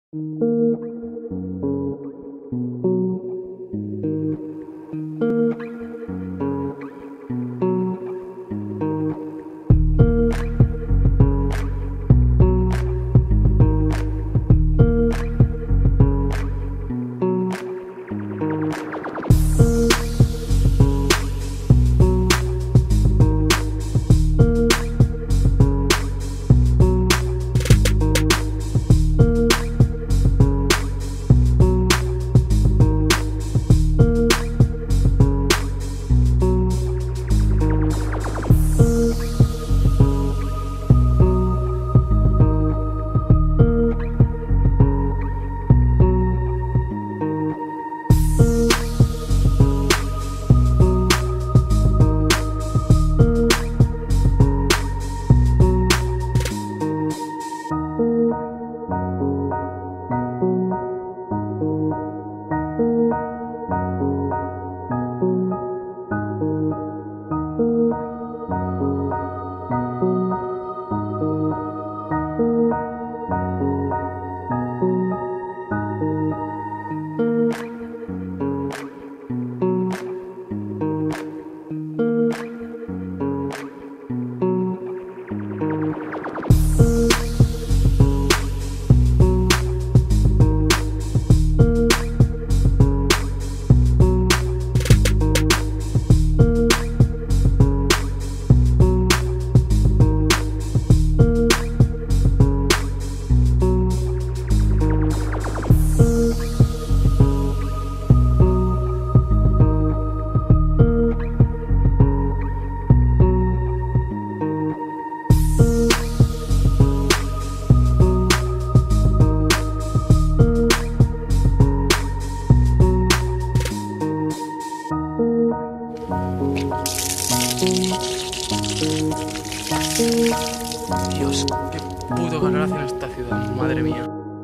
Dios, qué puto calor hace en esta ciudad, madre mía.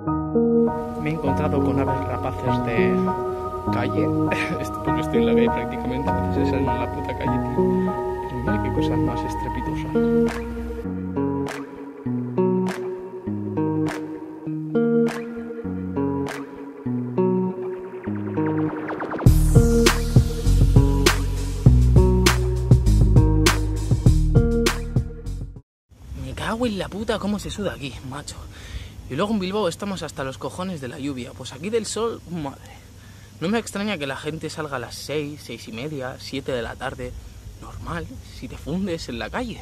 Me he encontrado con aves rapaces de calle, porque estoy en la calle prácticamente, a veces salen en la puta calle, tío. Pero mira qué cosa más estrepitosa. En la puta, cómo se suda aquí, macho. Y luego en Bilbao estamos hasta los cojones de la lluvia. Pues aquí del sol, madre. No me extraña que la gente salga a las 6, 6 y media, 7 de la tarde. Normal, si te fundes en la calle.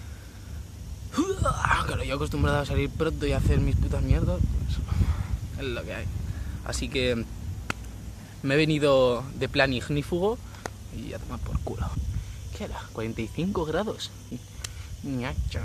Claro, yo acostumbrado a salir pronto y a hacer mis putas mierdas, pues es lo que hay. Así que me he venido de plan ignífugo y a tomar por culo. ¿Qué era? 45 grados. Ñacha.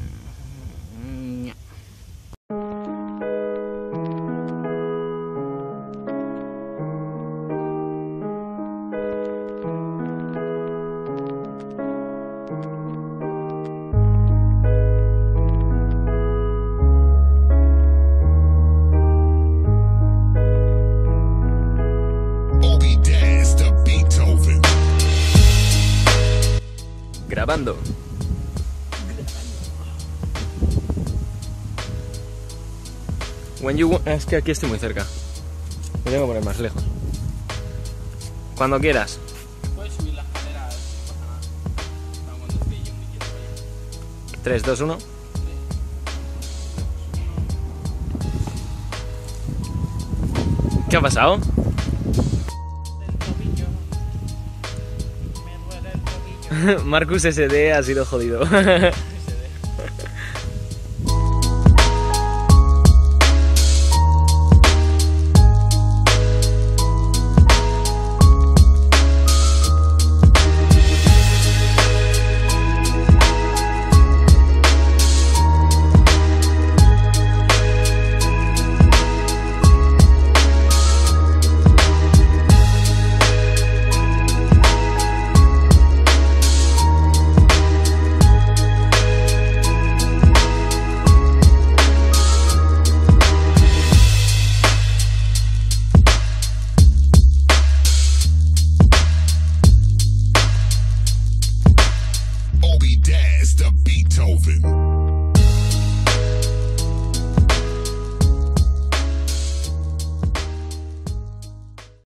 Grabando. Es que aquí estoy muy cerca. Me tengo que poner más lejos. Cuando quieras. Puedes subir la escalera si pasa nada. Cuando esté yo me quiero vaya. 3, 2, 1. ¿Qué ha pasado? Marcus SD ha sido jodido.